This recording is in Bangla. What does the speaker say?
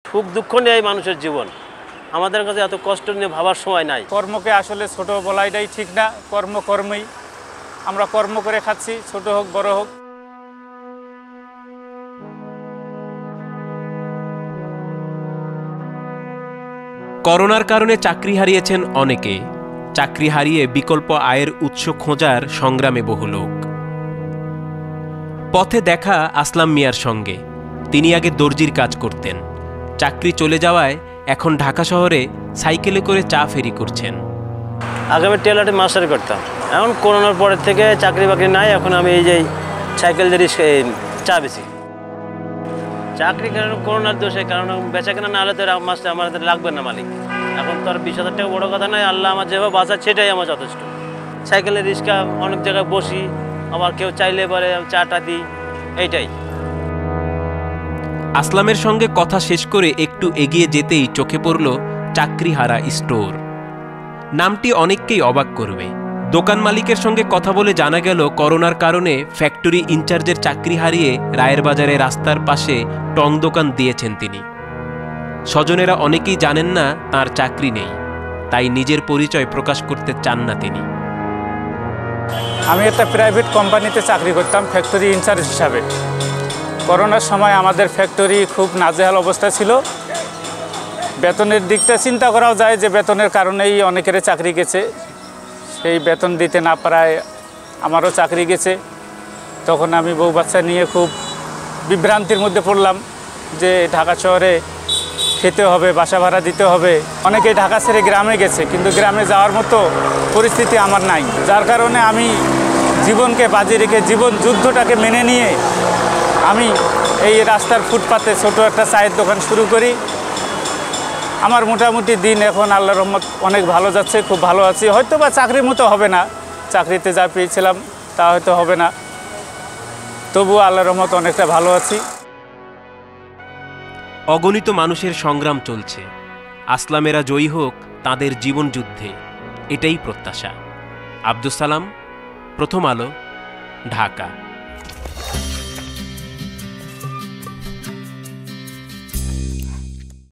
সুখ দুঃখ নিয়ে মানুষের জীবন, আমাদের কাছে এত কষ্ট নিয়ে ভাবার সময় নাই। কর্মকে আসলে ছোট বলাটাই ঠিক না, কর্মই আমরা কর্ম করে খাচ্ছি, ছোট হোক বড় হোক। করোনার কারণে চাকরি হারিয়েছেন অনেকে। চাকরি হারিয়ে বিকল্প আয়ের উৎস খোঁজার সংগ্রামে বহু লোক। পথে দেখা আসলাম মিয়ার সঙ্গে। তিনি আগে দর্জির কাজ করতেন। চাকরি চলে যাওয়ায় এখন ঢাকা শহরে সাইকেলে করে চা ফেরি করছেন। আগে আমি টেলারে মাস্টারি করতাম, এখন করোনার পরের থেকে চাকরি বাকরি নাই, এখন আমি এই যে সাইকেল দিয়ে চা বেশি। চাকরি কারণ করোনার দোষে, কারণ বেচা কেনা না হলে তো মাস্টার আমাদের লাগবে না মালিক। এখন তো আর 20,000 টাকা বড়ো কথা নয়, আল্লাহ আমার যেভাবে বাঁচায় সেটাই আমার যথেষ্ট। সাইকেলের রিক্সা অনেক জায়গায় বসি, আবার কেউ চাইলে পরে চাটা দিই, এইটাই। আসলামের সঙ্গে কথা শেষ করে একটু এগিয়ে যেতেই চোখে পড়ল চাকরিহারা স্টোর। নামটি অনেককেই অবাক করবে। দোকান মালিকের সঙ্গে কথা বলে জানা গেল করোনার কারণে ফ্যাক্টরি ইনচার্জের চাকরি হারিয়ে রায়ের বাজারে রাস্তার পাশে টং দোকান দিয়েছেন তিনি। স্বজনেরা অনেকেই জানেন না তার চাকরি নেই, তাই নিজের পরিচয় প্রকাশ করতে চান না তিনি। আমি একটা প্রাইভেট কোম্পানিতে চাকরি করতাম ফ্যাক্টরি ইনচার্জ হিসাবে। করোনার সময় আমাদের ফ্যাক্টরি খুব নাজেহাল অবস্থা ছিল। বেতনের দিকটা চিন্তা করাও যায় যে বেতনের কারণেই অনেকের চাকরি গেছে। সেই বেতন দিতে না পারায় আমারও চাকরি গেছে। তখন আমি বউ বাচ্চা নিয়ে খুব বিভ্রান্তির মধ্যে পড়লাম যে ঢাকা শহরে খেতে হবে, বাসা ভাড়া দিতে হবে। অনেকেই ঢাকা ছেড়ে গ্রামে গেছে, কিন্তু গ্রামে যাওয়ার মতো পরিস্থিতি আমার নাই। যার কারণে আমি জীবনকে বাজি রেখে জীবন যুদ্ধটাকে মেনে নিয়ে আমি এই রাস্তার ফুটপাতে ছোট একটা চায়ের দোকান শুরু করি। আমার মোটামুটি দিন এখন আল্লাহর রহমত অনেক ভালো যাচ্ছে, খুব ভালো আছি। হয়তো বা চাকরির মতো হবে না, চাকরিতে যা পেয়েছিলাম তা হয়তো হবে না, তবুও আল্লাহর রহমত অনেকটা ভালো আছি। অগণিত মানুষের সংগ্রাম চলছে। আসলামেরা জয়ী হোক তাঁদের জীবন যুদ্ধে, এটাই প্রত্যাশা। আব্দুস সালাম, প্রথম আলো, ঢাকা।